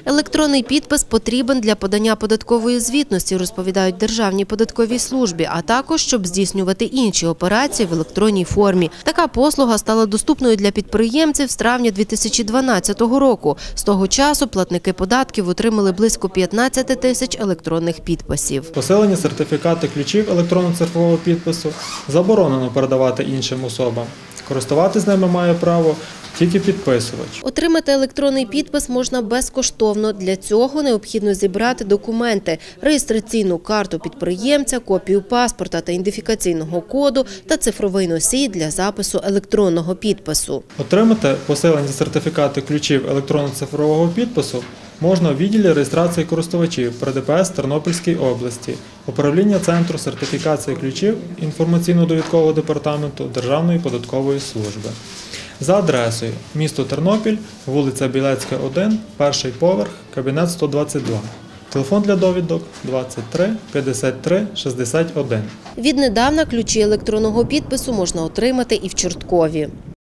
Електронний підпис потрібен для подання податкової звітності, розповідають Державній податковій службі, а також, щоб здійснювати інші операції в електронній формі. Така послуга стала доступною для підприємців з травня 2012 року. З того часу платники податків отримали близько 15 тисяч електронних підписів. Посилені сертифікати ключів електронно-цифрового підпису заборонено передавати іншим особам. Користуватись ними має право тільки підписувач. Отримати електронний підпис можна безкоштовно. Для цього необхідно зібрати документи – реєстраційну карту підприємця, копію паспорта та ідентифікаційного коду та цифровий носій для запису електронного підпису. Отримати посилені сертифікати ключів електронно-цифрового підпису можна у відділі реєстрації користувачів при ДПС Тернопільській області, управління Центру сертифікації ключів інформаційно-довідкового департаменту Державної податкової служби. За адресою: місто Тернопіль, вулиця Білецька, 1, перший поверх, кабінет 122. Телефон для довідок 23 53 61. Віднедавна ключі електронного підпису можна отримати і в Чорткові.